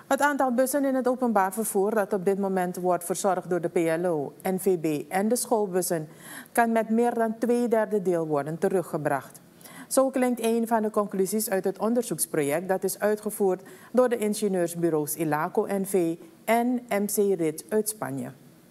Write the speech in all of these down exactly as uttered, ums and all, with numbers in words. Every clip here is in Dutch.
Het aantal bussen in het openbaar vervoer dat op dit moment wordt verzorgd door de P L O, N V B en de schoolbussen kan met meer dan twee derde deel worden teruggebracht. Zo klinkt een van de conclusies uit het onderzoeksproject dat is uitgevoerd door de ingenieursbureaus Ilaco N V en M C Rit uit Spanje.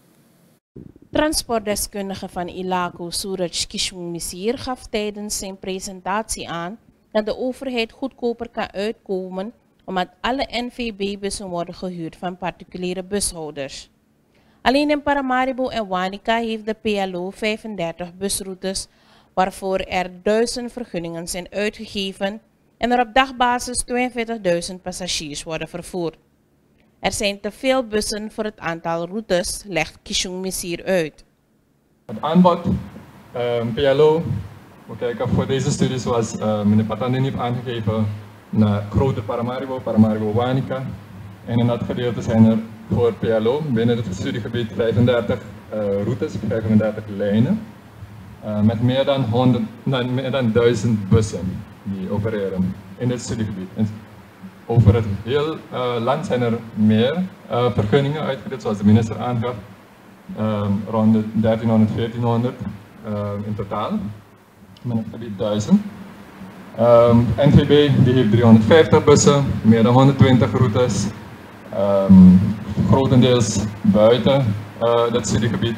Transportdeskundige van Ilaco, Suraj Kishung-Misir, gaf tijdens zijn presentatie aan dat de overheid goedkoper kan uitkomen omdat alle N V B-bussen worden gehuurd van particuliere bushouders. Alleen in Paramaribo en Wanica heeft de P L O vijfendertig busroutes waarvoor er duizend vergunningen zijn uitgegeven en er op dagbasis tweeënveertigduizend passagiers worden vervoerd. Er zijn te veel bussen voor het aantal routes, legt Kishung-Misir uit. Het aanbod, um, P L O, we kijken voor deze studie zoals uh, meneer Patandini heeft aangegeven, naar groter Paramaribo, Paramaribo Wanica. En in dat gedeelte zijn er voor P L O binnen het studiegebied vijfendertig uh, routes, vijfendertig lijnen. Uh, met meer dan, honderd, nou, meer dan duizend bussen die opereren in dit studiegebied. En over het heel uh, land zijn er meer uh, vergunningen uitgedeeld, zoals de minister aangaf. Um, rond de dertienhonderd, veertienhonderd uh, in totaal, met het gebied duizend. Um, N V B die heeft driehonderdvijftig bussen, meer dan honderdtwintig routes, um, grotendeels buiten uh, dat studiegebied.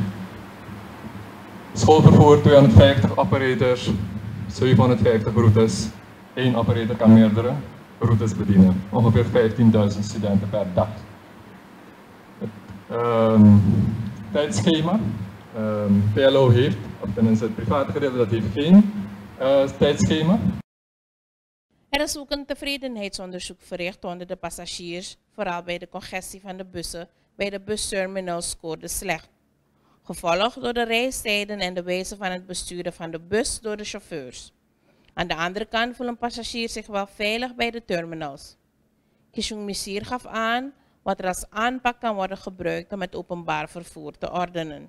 Schoolvervoer tweehonderdvijftig operators, zevenhonderdvijftig routes, één operator kan meerdere routes bedienen, ongeveer vijftienduizend studenten per dag. Het um, tijdschema, um, P L O heeft, of tenminste het private gedeelte, dat heeft geen uh, tijdschema. Er is ook een tevredenheidsonderzoek verricht onder de passagiers, vooral bij de congestie van de bussen bij de busterminals scoorde slecht. Gevolgd door de reistijden en de wijze van het besturen van de bus door de chauffeurs. Aan de andere kant voelen passagiers zich wel veilig bij de terminals. Kishung-Misir gaf aan wat er als aanpak kan worden gebruikt om het openbaar vervoer te ordenen.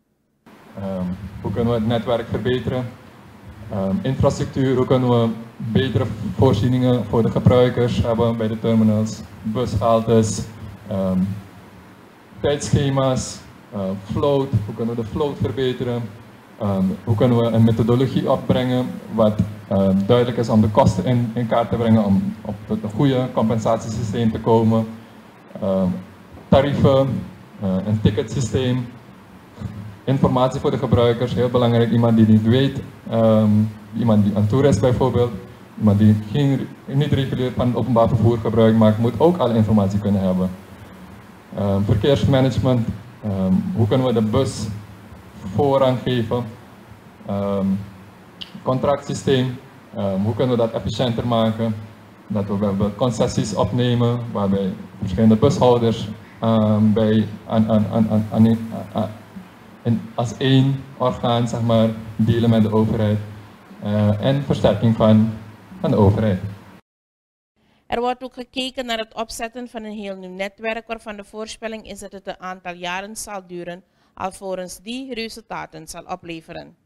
Um, hoe kunnen we het netwerk verbeteren? Um, infrastructuur, hoe kunnen we betere voorzieningen voor de gebruikers hebben bij de terminals, bushaltes, um, tijdschema's, uh, float, hoe kunnen we de float verbeteren, um, hoe kunnen we een methodologie opbrengen wat uh, duidelijk is om de kosten in, in kaart te brengen, om op het een goede compensatiesysteem te komen, um, tarieven, uh, een ticketsysteem. Informatie voor de gebruikers, heel belangrijk. Iemand die niet weet, um, iemand die aan toerist bijvoorbeeld, iemand die geen, niet regulier van het openbaar vervoer gebruik maakt, moet ook alle informatie kunnen hebben. Um, verkeersmanagement, um, hoe kunnen we de bus voorrang geven? Um, contractsysteem, um, hoe kunnen we dat efficiënter maken? Dat we bijvoorbeeld concessies opnemen, waarbij verschillende bushouders um, bij, aan, aan, aan, aan, aan, aan en als één orgaan, zeg maar, dealen met de overheid uh, en versterking van, van de overheid. Er wordt ook gekeken naar het opzetten van een heel nieuw netwerk waarvan de voorspelling is dat het een aantal jaren zal duren alvorens die resultaten zal opleveren.